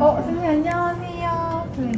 선생님 안녕하세요. 네.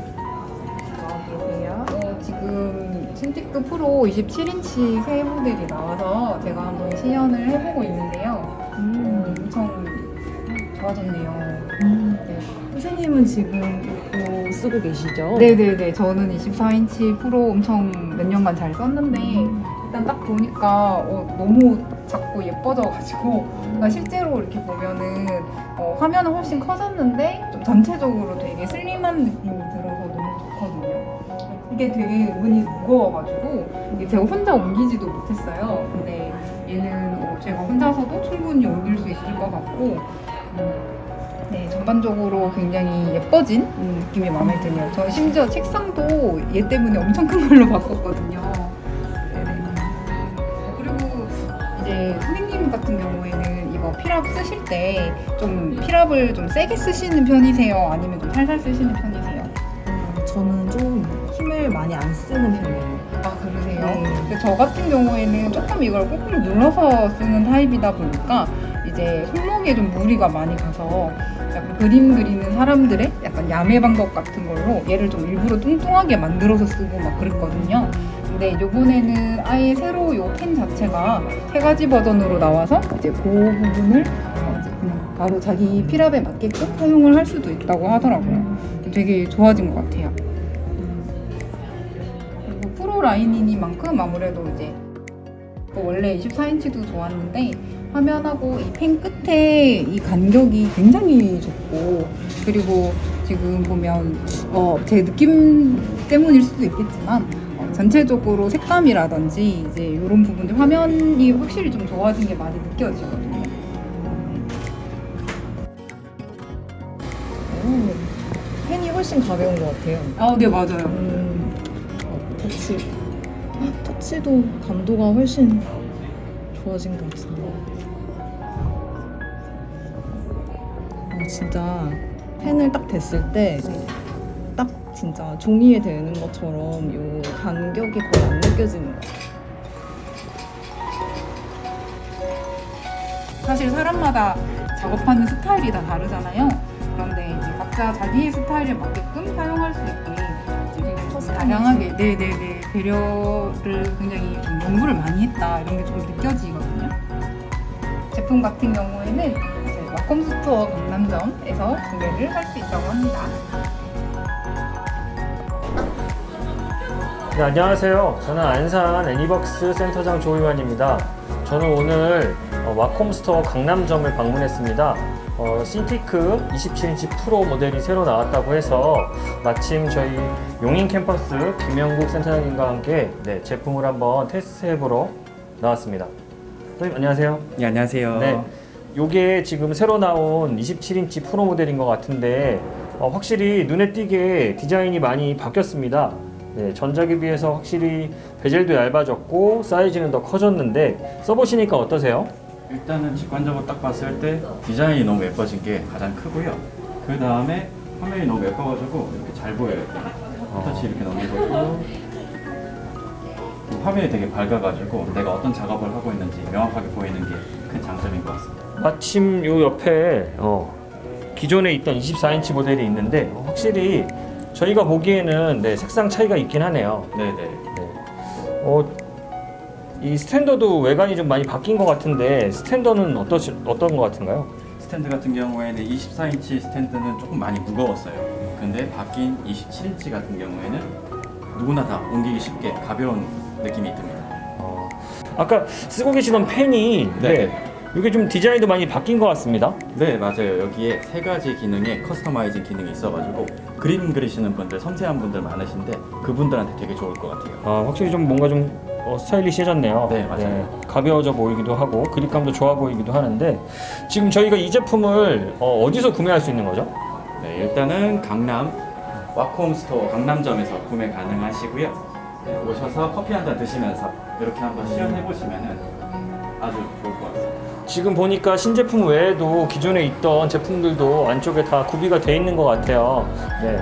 계세요? 지금 신티크 프로 27인치 새 모델이 나와서 제가 한번 시연을 해보고 있는데요. 엄청 좋아졌네요. 네. 선생님은 지금 이거 쓰고 계시죠? 네네네. 저는 24인치 프로 엄청 몇 년간 잘 썼는데 일단 딱 보니까 너무 작고 예뻐져가지고 그러니까 실제로 이렇게 보면은 화면은 훨씬 커졌는데 좀 전체적으로 되게 슬림한 느낌이 들어서 너무 좋거든요. 이게 되게 은근히 무거워가지고 이게 제가 혼자 옮기지도 못했어요. 근데 얘는 제가 혼자서도 충분히 옮길 수 있을 것 같고 네, 전반적으로 굉장히 예뻐진 느낌이 마음에 드네요. 저 심지어 책상도 얘 때문에 엄청 큰 걸로 바꿨거든요. 그리고 이제 선생님 같은 경우에는 이거 필압 쓰실 때 좀 필압을 좀 세게 쓰시는 편이세요? 아니면 좀 살살 쓰시는 편이세요? 저는 좀 힘을 많이 안 쓰는 편이에요. 아, 그러세요? 근데 저 같은 경우에는 조금 이걸 거꾸로 눌러서 쓰는 타입이다 보니까 이제 손목에 좀 무리가 많이 가서 약간 그림 그리는 사람들의 약간 야매 방법 같은 걸로 얘를 좀 일부러 뚱뚱하게 만들어서 쓰고 막 그랬거든요. 근데 요번에는 아예 새로 요 펜 자체가 3가지 버전으로 나와서 이제 그 부분을 이제 그냥 바로 자기 필압에 맞게끔 사용을 할 수도 있다고 하더라고요. 되게 좋아진 것 같아요. 그리고 프로 라인이니만큼 아무래도 이제 원래 24인치도 좋았는데 화면하고 이 펜 끝에 이 간격이 굉장히 좁고 그리고 지금 보면 제 느낌 때문일 수도 있겠지만 전체적으로 색감이라든지 이제 이런 부분들 화면이 확실히 좀 좋아진 게 많이 느껴지거든요. 펜이 훨씬 가벼운 것 같아요. 아, 네, 맞아요. 터치도 감도가 훨씬 좋아진 것 같습니다. 진짜 펜을 딱 댔을 때 딱 진짜 종이에 대는 것처럼 이 간격이 거의 안 느껴지는 것 같아요. 사실 사람마다 작업하는 스타일이 다 다르잖아요. 그런데 이제 각자 자기의 스타일에 맞게끔 사용할 수 있게 다양하게 네네네 배려를 굉장히 좀 연구를 많이 했다 이런 게 좀 느껴지거든요. 제품 같은 경우에는 이제 와콤스토어 강남점에서 구매를 할 수 있다고 합니다. 네, 안녕하세요. 저는 안산 애니벅스 센터장 조희환입니다. 저는 오늘 와콤스토어 강남점을 방문했습니다. 신티크 27인치 프로 모델이 새로 나왔다고 해서 마침 저희 용인 캠퍼스 김영국 센터장님과 함께 제품을 한번 테스트해보러 나왔습니다. 선생님 안녕하세요. 네, 안녕하세요. 네, 요게 지금 새로 나온 27인치 프로 모델인 것 같은데 확실히 눈에 띄게 디자인이 많이 바뀌었습니다. 네, 전작에 비해서 확실히 베젤도 얇아졌고 사이즈는 더 커졌는데 써보시니까 어떠세요? 일단은 직관적으로 딱 봤을 때 디자인이 너무 예뻐진 게 가장 크고요. 그 다음에 화면이 너무 예뻐가지고 이렇게 잘 보여요. 터치 이렇게 넘겨보고 화면이 되게 밝아가지고 내가 어떤 작업을 하고 있는지 명확하게 보이는 게 큰 장점인 것 같습니다. 마침 요 옆에 기존에 있던 24인치 모델이 있는데 확실히 저희가 보기에는 색상 차이가 있긴 하네요. 네네. 이 스탠더도 외관이 좀 많이 바뀐 것 같은데 스탠더는 어떤 것 같은가요? 스탠드 같은 경우에는 24인치 스탠드는 조금 많이 무거웠어요. 근데 바뀐 27인치 같은 경우에는 누구나 다 옮기기 쉽게 가벼운 느낌이 듭니다. 아까 쓰고 계시던 펜이 이게 좀 디자인도 많이 바뀐 것 같습니다. 네, 맞아요. 여기에 3가지 기능의 커스터마이징 기능이 있어가지고 그림 그리시는 분들, 섬세한 분들 많으신데 그분들한테 되게 좋을 것 같아요. 확실히 좀 뭔가 좀 스타일리시해졌네요. 네, 맞아요. 가벼워져 보이기도 하고 그립감도 좋아 보이기도 하는데 지금 저희가 이 제품을 어디서 구매할 수 있는 거죠? 네, 일단은 강남 와콤스토어 강남점에서 구매 가능하시고요. 네, 오셔서 커피 한 잔 드시면서 이렇게 한번 시연해보시면 아주 좋을 것 같습니다. 지금 보니까 신제품 외에도 기존에 있던 제품들도 안쪽에 다 구비가 돼 있는 것 같아요. 네.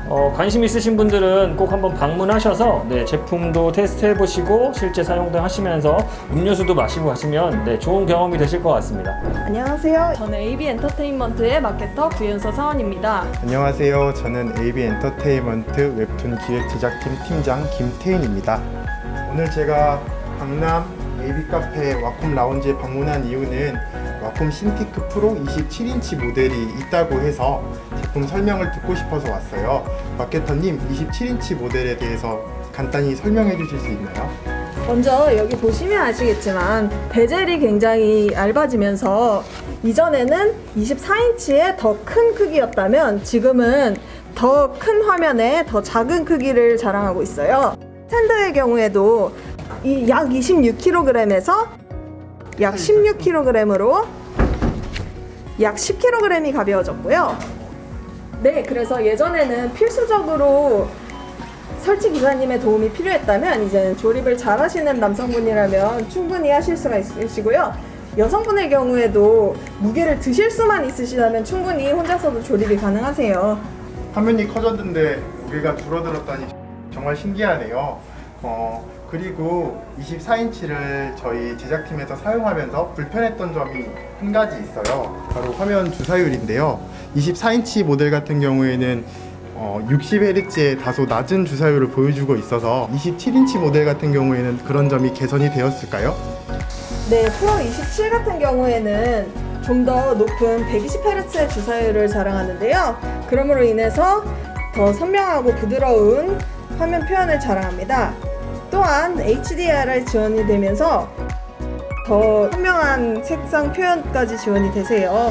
관심 있으신 분들은 꼭 한번 방문하셔서 네, 제품도 테스트해 보시고 실제 사용도 하시면서 음료수도 마시고 가시면 네, 좋은 경험이 되실 것 같습니다. 안녕하세요. 저는 AB 엔터테인먼트의 마케터 구윤서 사원입니다. 안녕하세요. 저는 AB 엔터테인먼트 웹툰 기획 제작팀 팀장 김태인입니다. 오늘 제가 강남 AB 카페 와콤 라운지에 방문한 이유는 와콤 신티크 프로 27인치 모델이 있다고 해서 제품 설명을 듣고 싶어서 왔어요. 마케터님, 27인치 모델에 대해서 간단히 설명해 주실 수 있나요? 먼저 여기 보시면 아시겠지만 베젤이 굉장히 얇아지면서 이전에는 24인치의 더 큰 크기였다면 지금은 더 큰 화면에 더 작은 크기를 자랑하고 있어요. 스탠드의 경우에도 약 26kg에서 약 16kg으로 약 10kg이 가벼워졌고요. 네, 그래서 예전에는 필수적으로 설치 기사님의 도움이 필요했다면 이제는 조립을 잘 하시는 남성분이라면 충분히 하실 수가 있으시고요. 여성분의 경우에도 무게를 드실 수만 있으시다면 충분히 혼자서도 조립이 가능하세요. 화면이 커졌는데 무게가 줄어들었다니 정말 신기하네요. 그리고 24인치를 저희 제작팀에서 사용하면서 불편했던 점이 한 가지 있어요. 바로 화면 주사율인데요. 24인치 모델 같은 경우에는 60Hz의 다소 낮은 주사율을 보여주고 있어서 27인치 모델 같은 경우에는 그런 점이 개선이 되었을까요? 네, 프로 27 같은 경우에는 좀 더 높은 120Hz의 주사율을 자랑하는데요. 그러므로 인해서 더 선명하고 부드러운 화면 표현을 자랑합니다. 또한 HDRI 지원이 되면서 더 선명한 색상 표현까지 지원이 되세요.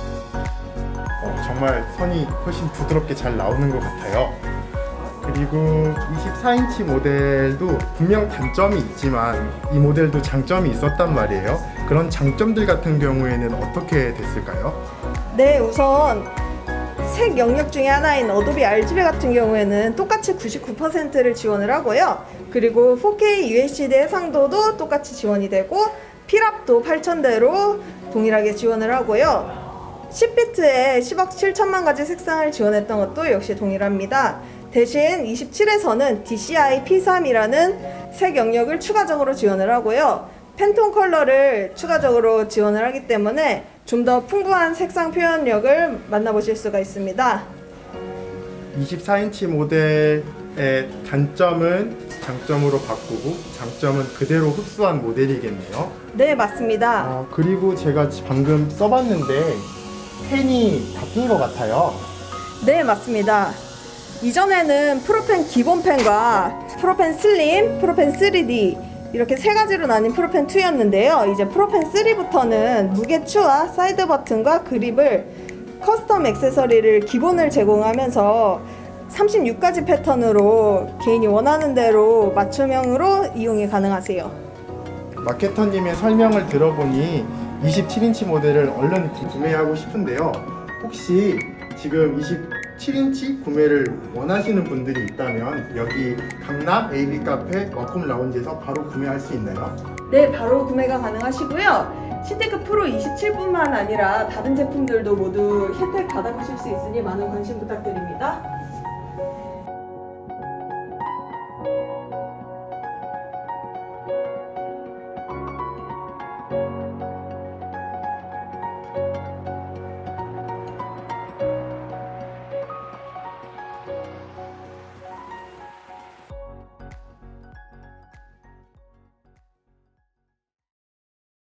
정말 선이 훨씬 부드럽게 잘 나오는 것 같아요. 그리고 24인치 모델도 분명 단점이 있지만 이 모델도 장점이 있었단 말이에요. 그런 장점들 같은 경우에는 어떻게 됐을까요? 네, 우선 색 영역 중에 하나인 어도비 RGB 같은 경우에는 똑같이 99%를 지원을 하고요. 그리고 4K UHD 해상도도 똑같이 지원이 되고 필압도 8000대로 동일하게 지원을 하고요. 10비트에 10억 7천만 가지 색상을 지원했던 것도 역시 동일합니다. 대신 27에서는 DCI P3이라는 색 영역을 추가적으로 지원을 하고요. 팬톤 컬러를 추가적으로 지원을 하기 때문에 좀 더 풍부한 색상 표현력을 만나보실 수가 있습니다. 24인치 모델의 단점은 장점으로 바꾸고 장점은 그대로 흡수한 모델이겠네요. 네, 맞습니다. 그리고 제가 방금 써봤는데 펜이 바뀐 것 같아요. 네, 맞습니다. 이전에는 프로펜 기본 펜과 프로펜 슬림, 프로펜 3D 이렇게 세 가지로 나뉜 프로펜 2였는데요. 이제 프로펜 3부터는 무게추와 사이드 버튼과 그립을 커스텀 액세서리를 기본을 제공하면서 36가지 패턴으로 개인이 원하는 대로 맞춤형으로 이용이 가능하세요. 마케터님의 설명을 들어보니 27인치 모델을 얼른 구매하고 싶은데요. 혹시 지금 27인치 구매를 원하시는 분들이 있다면 여기 강남 AB 카페 와콤 라운지에서 바로 구매할 수 있나요? 네, 바로 구매가 가능하시고요. 신테크 프로 27뿐만 아니라 다른 제품들도 모두 혜택 받아보실 수 있으니 많은 관심 부탁드립니다.